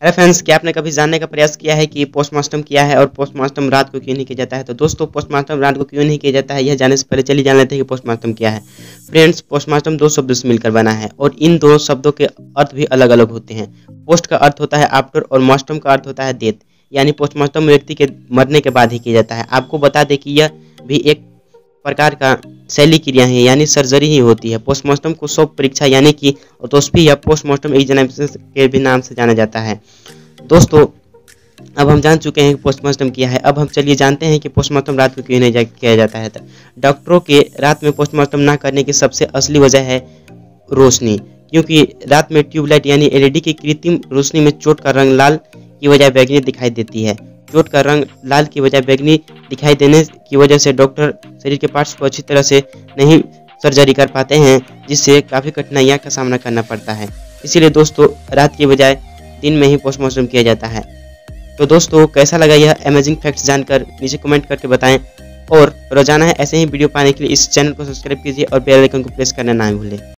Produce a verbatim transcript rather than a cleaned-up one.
अरे फ्रेंड्स, क्या आपने कभी जानने का प्रयास किया है कि पोस्टमार्टम क्या है और पोस्टमार्टम रात को क्यों नहीं किया जाता है? तो दोस्तों, पोस्टमार्टम रात को क्यों नहीं किया जाता है, यह जानने से पहले चलिए जान लेते हैं कि पोस्टमार्टम क्या है। फ्रेंड्स, पोस्टमार्टम दो शब्दों से मिलकर बना है और इन दोनों शब्दों के अर्थ भी अलग अलग होते हैं। पोस्ट का अर्थ होता है आफ्टर और मार्टम का अर्थ होता है डेथ, यानी पोस्टमार्टम व्यक्ति के मरने के बाद ही किया जाता है। आपको बता दें कि यह भी एक प्रकार का शैली क्रिया है, यानी सर्जरी ही होती है। पोस्टमार्टम को शव परीक्षा यानी कि ऑटोप्सी या पोस्टमार्टम एग्जामिनेशन के भी नाम से जाना जाता है। दोस्तों, अब हम जान चुके हैं कि पोस्टमार्टम क्या है। अब हम चलिए जानते हैं कि पोस्टमार्टम रात को क्यों नहीं जा किया जाता है। डॉक्टरों के रात में पोस्टमार्टम ना करने की सबसे असली वजह है रोशनी, क्योंकि रात में ट्यूबलाइट यानी एलईडी की कृत्रिम रोशनी में चोट का रंग लाल की बजाय बैगनी दिखाई देती है। चोट का रंग लाल की बजाय बैगनी दिखाई देने की वजह से डॉक्टर शरीर के पार्ट्स को अच्छी तरह से नहीं सर्जरी कर पाते हैं, जिससे काफ़ी कठिनाइयों का सामना करना पड़ता है। इसीलिए दोस्तों, रात की बजाय दिन में ही पोस्टमार्टम किया जाता है। तो दोस्तों, कैसा लगा यह अमेजिंग फैक्ट्स जानकर नीचे कमेंट करके बताएं और रोजाना है ऐसे ही वीडियो पाने के लिए इस चैनल को सब्सक्राइब कीजिए और बेल आइकन को प्रेस करना ना भूलें।